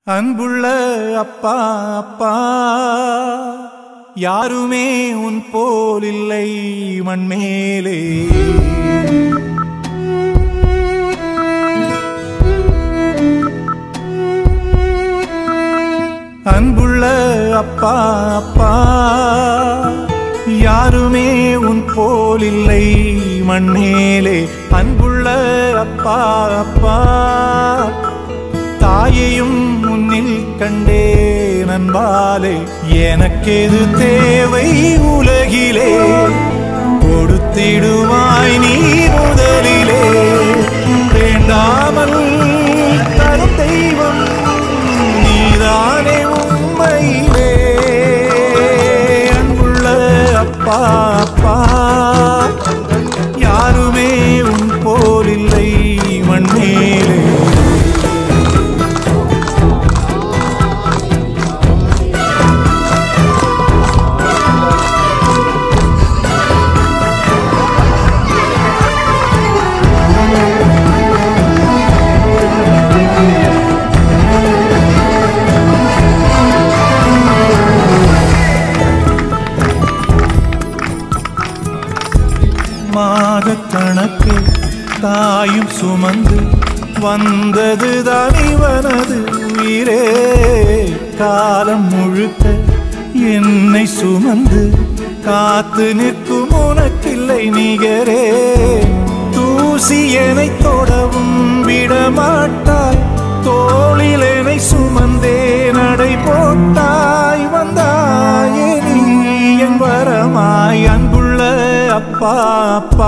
அன்புள்ள அப்பா அப்பா யாருமே உன் போல் இல்லை மண்மேலே. அன்புள்ள அப்பா அப்பா யாருமே உன் போல் இல்லை மண்மேலே. அன்புள்ள அப்பா அப்பா தாயையும் முன்னில் கண்டே நண்பாலே. எனக்கெது தேவை உலகிலே கொடுத்திடுவாய் நீ முதலிலே. வேண்டாமல் தரும் தெய்வம் நீதானே உண்மையிலே. அன்புள்ள அப்பா அப்பா யாருமே உன் போல் இல்லை மண்மேலே. மாதக்கணக்கு தாயும் சுமந்து வந்ததுதான் இவனது உயிரே. காலம் முழுக்க என்னை சுமந்து காத்து நிற்கும் உனக்கில்லை நிகரே. தூசி என்னை தொடவும் விடமாட்டாய், தோளில் என்னை சுமந்தே நடை போட்டாய். வந்தாயே நீ என் வரமாய். அன்புள்ள அப்பா அப்பா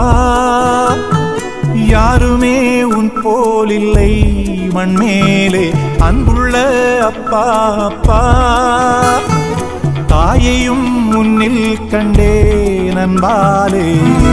யாருமே உன் போல் இல்லை மண்மேலே. அன்புள்ள அப்பா அப்பா தாயையும் முன்னில் கண்டே நண்பாலே.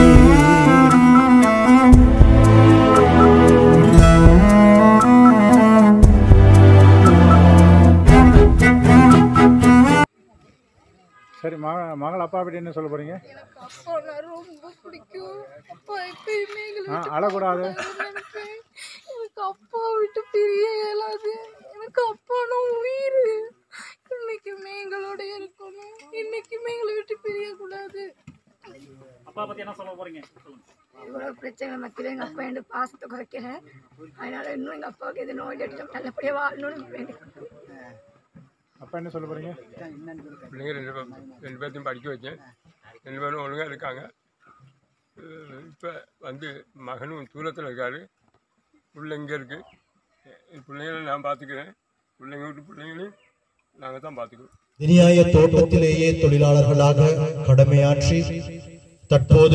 சரி, மகள் அப்பா பற்றி என்ன சொல்ல போறீங்க? எனக்கு அப்பா ரொம்ப பிடிக்கும். அப்பா எப்பயுமே அழக்கூடாது. எனக்கு அப்பா விட்டு பிரிய இயலாது. எனக்கு அப்பானா உயிர். இன்னைக்குமே எங்களோட இருக்கணும், இன்னைக்குமே எங்களை விட்டு பிரியக்கூடாது. அப்பா பத்தி என்ன சொல்ல போறீங்க? இவ்வளவு பிரச்சனை மத்தியில் எங்க அப்பா என் பாசத்தை குறைக்கல. அதனால இன்னும் எங்க அப்பாவுக்கு எது நோய் நல்லபடியாக வாழணும்னு வேண்டிக்கிறேன். அப்பா என்ன சொல்ல போறீங்க? பிள்ளைங்க ரெண்டு பேர்த்தையும் படிக்க வச்சேன். 2 பேரும் ஒழுங்காக இருக்காங்க. இப்போ வந்து மகனும் தூரத்தில் இருக்காரு, பிள்ளை இங்கே இருக்குது. பிள்ளைங்களை நான் பார்த்துக்கிறேன், பிள்ளைங்க விட்டு பிள்ளைங்களையும் நாங்கள் தான் பார்த்துக்குவோம். தினியாய தோட்டத்திலேயே தொழிலாளர்களாக கடமையாற்றி தற்போது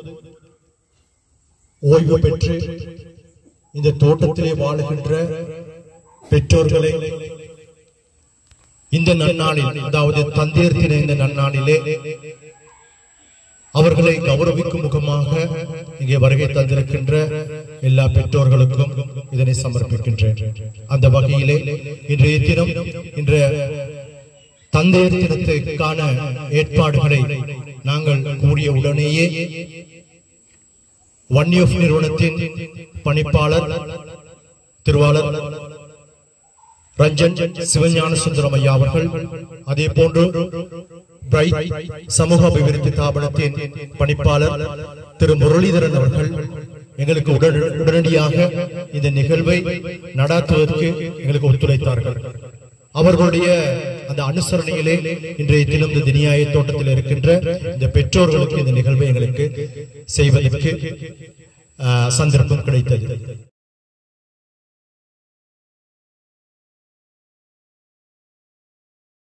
ஓய்வு பெற்று இந்த தோட்டத்திலே வாழுகின்ற பெற்றோர்களை இந்த நன்னாளில், அதாவது தந்தையர் தின இந்த நன்னாளிலே அவர்களை கௌரவிக்கும் முகமாக இங்கே வருகை தந்திருக்கின்ற எல்லா பெற்றோர்களுக்கும் இதனை சமர்ப்பிக்கின்றேன். அந்த வகையிலே இன்றைய தினம் இன்றைய தந்தையர் தினத்துக்கான ஏற்பாடுகளை நாங்கள் கூறிய உடனேயே வன்னியஃப் நிறுவனத்தின் பணிப்பாளர் திருவாளர் ரஞ்சன் சிவஞான சுந்தரம் ஐயா அவர்கள், அதே போன்று பிரைட் சமூக அபிவிருத்தி தாபனத்தின் பணிப்பாளர் திரு முரளிதரன் அவர்கள் எங்களுக்கு உடனடியாக இந்த நிகழ்வை நடாத்துவதற்கு எங்களுக்கு ஒத்துழைத்தார்கள். அவர்களுடைய அந்த அனுசரணையிலே இன்றைய தினம் இந்த தினியாய தோட்டத்தில் இருக்கின்ற இந்த பெற்றோர்களுக்கு இந்த நிகழ்வை எங்களுக்கு செய்வதற்கு சந்தர்ப்பம் கிடைத்தது.